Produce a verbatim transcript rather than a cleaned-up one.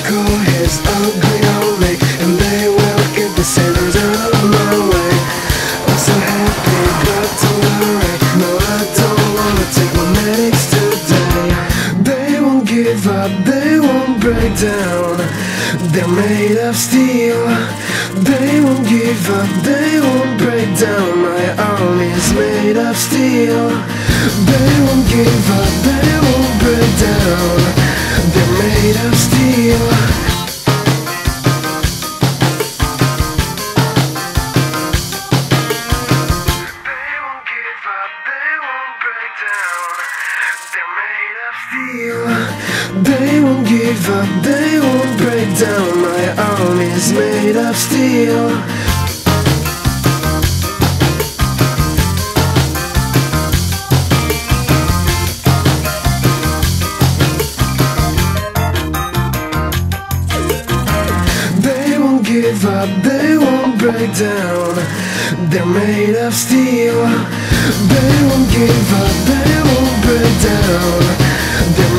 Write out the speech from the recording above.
call his ugly old me, and they will get the sinners out of my way. I'm so happy, but don't worry, no, I don't wanna take my medics today. They won't give up, they won't break down, they're made of steel. They won't give up, they won't break down, my army is made of steel. They won't give up, they won't break down, they're made of steel. They won't give up, they won't break down, they're made of steel. They won't give up, they won't break down, my army is made of steel. They won't give up, they won't break down, they're made of steel. They won't give up, they won't break down, they're